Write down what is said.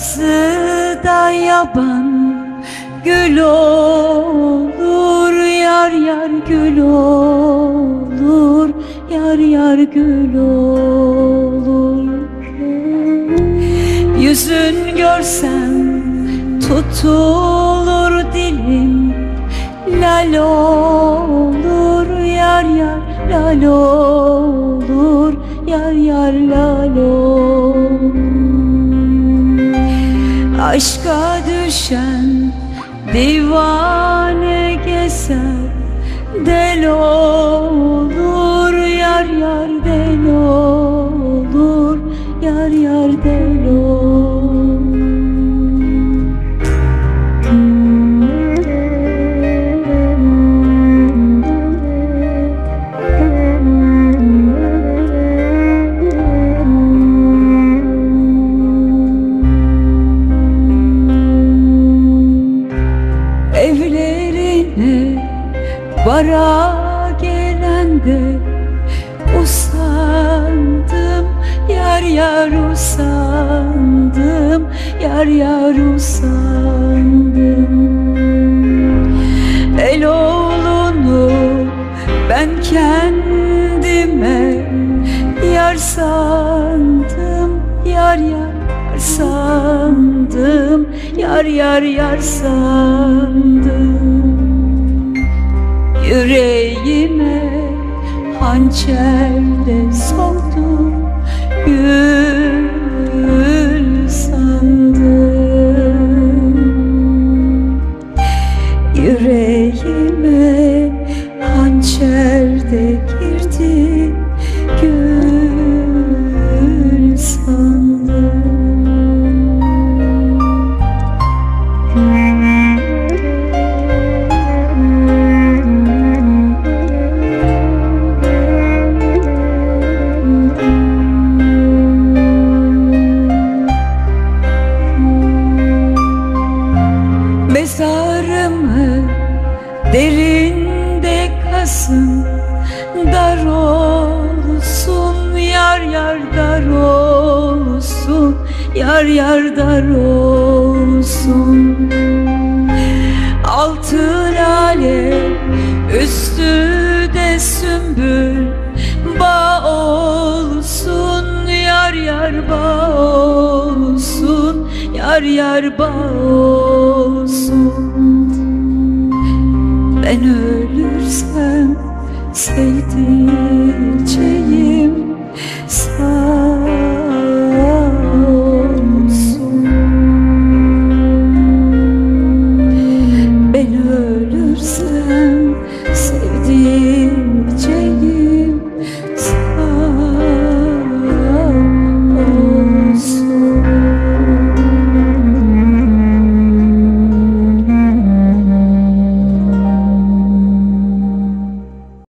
yazıda yaban gül olur, yar yar gül olur, yar yar gül olur. Yüzün görsem tutulur dilim, lal olur, yar yar lal olur, yar yar lal olur. Aşka düşen divane gezer, del olur, yar yar del olur, yar yar del olur. Evlerine vara gelende usandım, yar yar usandım, yar yar usandım. El oğlunu ben kendime yar sandım, yar yar sandım, yar yar yar sandım. Yüreğime hançerle soldum, gül sandım. Yüreğime hançerde girdi, gül sandım. Mezarımı derinde kazın, dar olsun, yar yar dar olsun, yar yar dar olsun. Altı lale üstü de sümbül bağ olsun, yar yar bağ olsun, yar yar bağ olsun. Ben ölürsem sevdiceğim